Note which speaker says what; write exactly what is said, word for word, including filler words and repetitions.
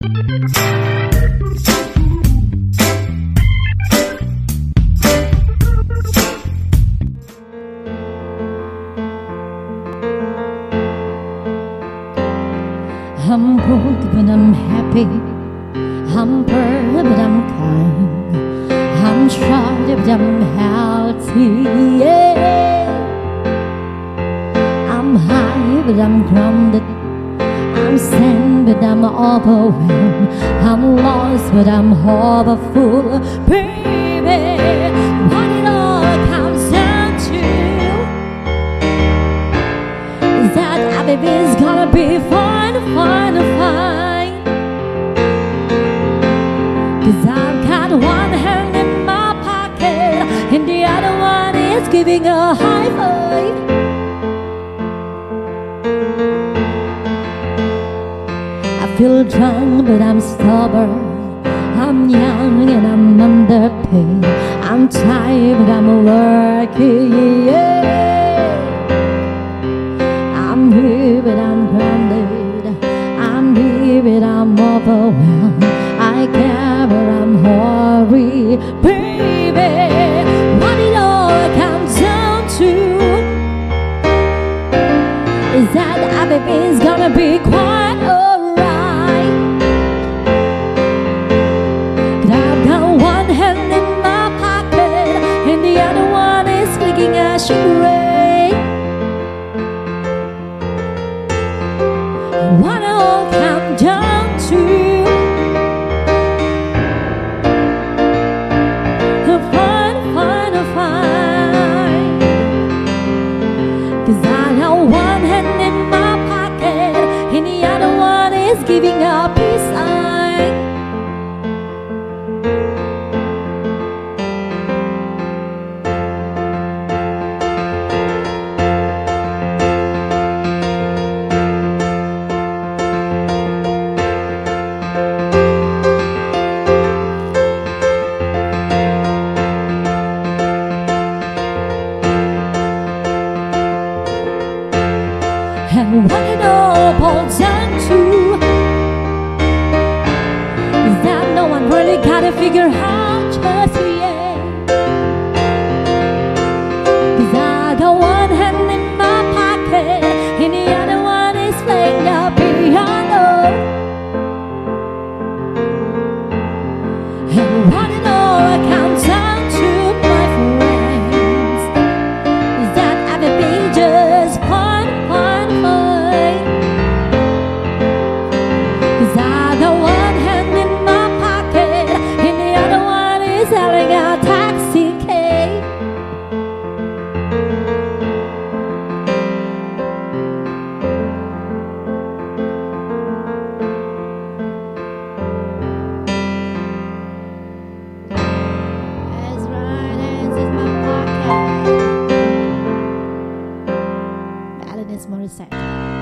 Speaker 1: I'm good but I'm happy, I'm poor but I'm kind, I'm short but I'm healthy, yeah. I'm high but I'm grounded, I'm sad but I'm overwhelmed, I'm lost but I'm hopeful, baby. What it all comes down to is that everything's gonna be fine, fine, fine. Cause I've got one hand in my pocket and the other one is giving a high five. I feel drunk but I'm stubborn, I'm young and I'm underpaid, I'm tired but I'm working, yeah. I'm here but I'm grounded, I'm here but I'm overwhelmed, I care but I'm hurry, baby. What it all comes down to is that everything's gonna be quite alright. Cause I've got one hand in my pocket and the other one is flicking a charade. What it all comes down to giving a peace sign. And what it all boils down to really gotta figure out just yet. Cause I got one hand in my pocket and the other one is playing the piano. And what it all comes down to, my friends, is that everything just fine, fine, fine. Cause I got one hand in selling a taxi cab. That's right, hands in my pocket. Alanis Morissette.